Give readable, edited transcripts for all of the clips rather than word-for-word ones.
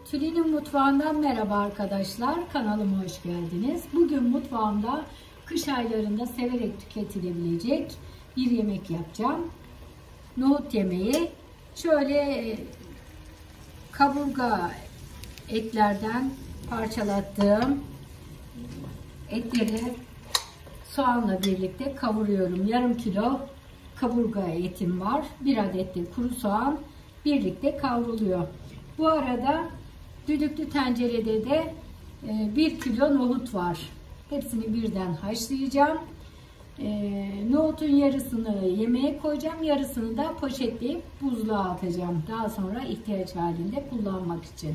Tülin'in mutfağından merhaba arkadaşlar. Kanalıma hoş geldiniz. Bugün mutfağımda kış aylarında severek tüketilebilecek bir yemek yapacağım. Nohut yemeği. Şöyle kaburga etlerden parçalattığım etleri soğanla birlikte kavuruyorum. Yarım kilo kaburga etim var. 1 adet de kuru soğan birlikte kavruluyor. Bu arada düdüklü tencerede de 1 kilo nohut var. Hepsini birden haşlayacağım. Nohutun yarısını yemeğe koyacağım. Yarısını da poşetleyip buzluğa atacağım. Daha sonra ihtiyaç halinde kullanmak için.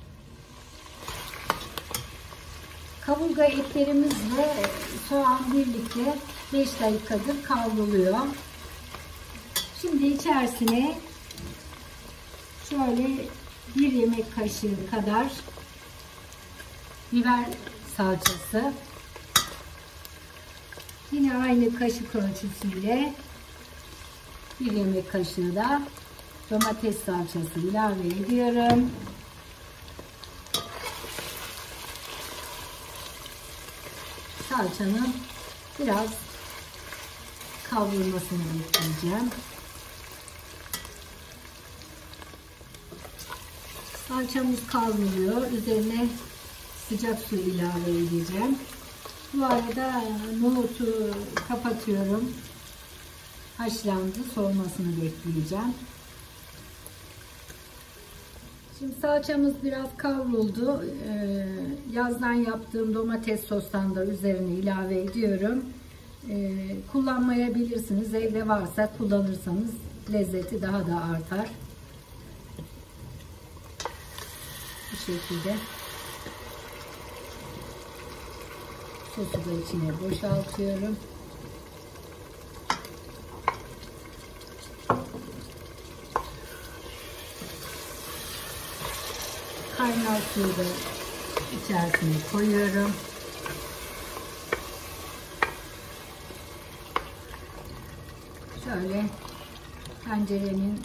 Kaburga etlerimiz ve soğan birlikte 5 dakikadır kavruluyor. Şimdi içerisine şöyle 1 yemek kaşığı kadar biber salçası, yine aynı kaşık ölçüsüyle 1 yemek kaşığı da domates salçası ilave ediyorum. Salçanın biraz kavrulmasını bekleyeceğim. Salçamız kavruluyor. Üzerine sıcak su ilave edeceğim. Bu arada nohutu kapatıyorum. Haşlandı. Soğumasını bekleyeceğim. Şimdi salçamız biraz kavruldu. Yazdan yaptığım domates sostan da üzerine ilave ediyorum. Kullanmayabilirsiniz. Evde varsa kullanırsanız lezzeti daha da artar. Bu şekilde sosu da içine boşaltıyorum. Kaynar suyu da içerisine koyuyorum. Şöyle tencerenin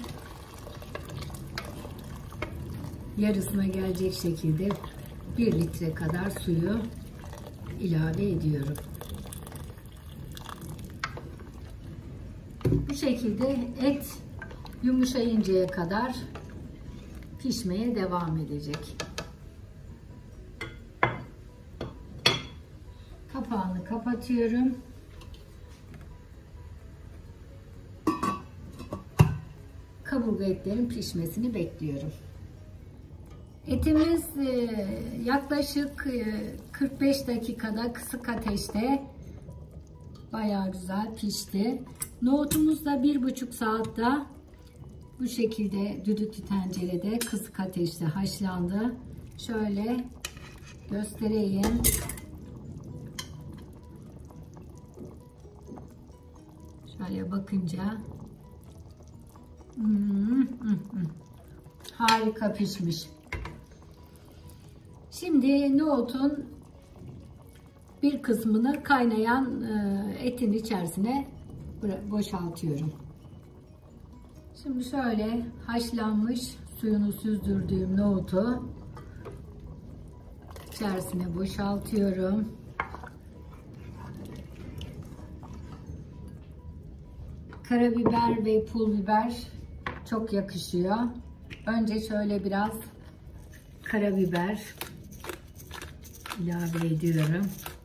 yarısına gelecek şekilde 1 litre kadar suyu ilave ediyorum. Bu şekilde et yumuşayıncaya kadar pişmeye devam edecek. Kapağını kapatıyorum. Kaburga etlerin pişmesini bekliyorum. Etimiz yaklaşık 45 dakikada kısık ateşte bayağı güzel pişti. Nohutumuz da 1,5 saatte bu şekilde düdüklü tencerede kısık ateşte haşlandı. Şöyle göstereyim. Şöyle bakınca harika pişmiş. Şimdi nohutun bir kısmını kaynayan etin içerisine boşaltıyorum. Şimdi şöyle haşlanmış suyunu süzdürdüğüm nohutu içerisine boşaltıyorum. Karabiber ve pul biber çok yakışıyor. Önce şöyle biraz karabiber ilave ediyorum.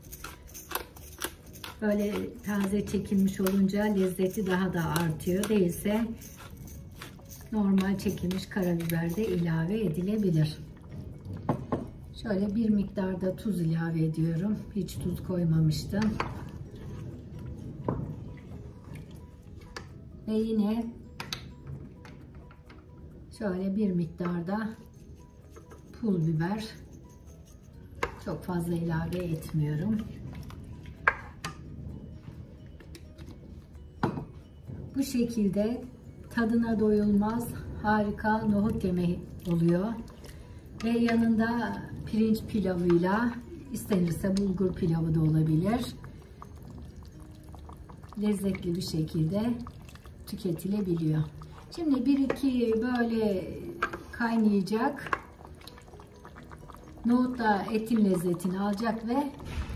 Böyle taze çekilmiş olunca lezzeti daha da artıyor. Değilse normal çekilmiş karabiber de ilave edilebilir. Şöyle bir miktar da tuz ilave ediyorum. Hiç tuz koymamıştım. Ve yine şöyle bir miktar da pul biber. Çok fazla ilave etmiyorum. Bu şekilde tadına doyulmaz harika nohut yemeği oluyor. Ve yanında pirinç pilavıyla, istenirse bulgur pilavı da olabilir. Lezzetli bir şekilde tüketilebiliyor. Şimdi 1-2 böyle kaynayacak. Nohut da etin lezzetini alacak ve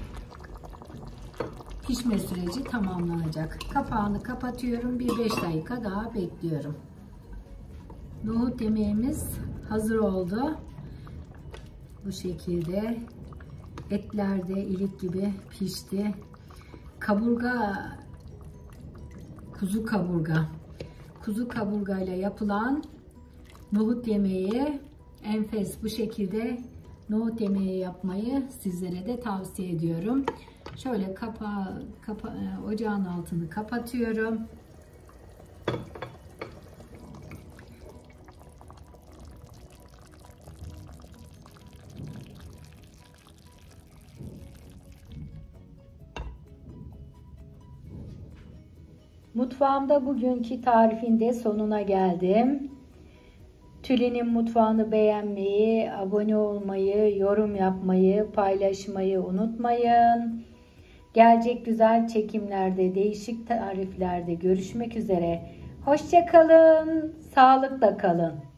pişme süreci tamamlanacak. Kapağını kapatıyorum. Bir 5 dakika daha bekliyorum. Nohut yemeğimiz hazır oldu. Bu şekilde etler de ilik gibi pişti. Kaburga, kuzu kaburga ile yapılan nohut yemeği enfes. Bu şekilde nohut yemeği yapmayı sizlere de tavsiye ediyorum. Şöyle ocağın altını kapatıyorum. Mutfağımda bugünkü tarifin de sonuna geldim. Tülin'in mutfağını beğenmeyi, abone olmayı, yorum yapmayı, paylaşmayı unutmayın. Gelecek güzel çekimlerde, değişik tariflerde görüşmek üzere. Hoşça kalın, sağlıkla kalın.